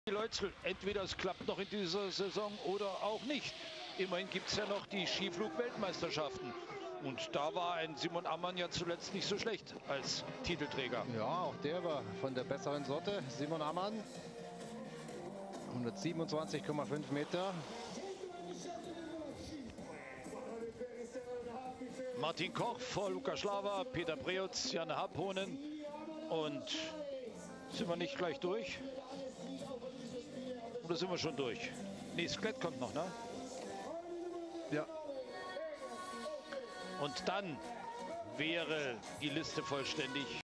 Leutzel. Entweder es klappt noch in dieser Saison oder auch nicht. Immerhin gibt es ja noch die Skiflug-Weltmeisterschaften. Und da war ein Simon Ammann ja zuletzt nicht so schlecht als Titelträger. Ja, auch der war von der besseren Sorte. Simon Ammann. 127,5 Meter. Martin Koch vor Lukas Schlawa, Peter Preutz, Jan Harponen. Und sind wir nicht gleich durch? Oder sind wir schon durch? Nee, Sklett kommt noch, ne? Ja. Und dann wäre die Liste vollständig.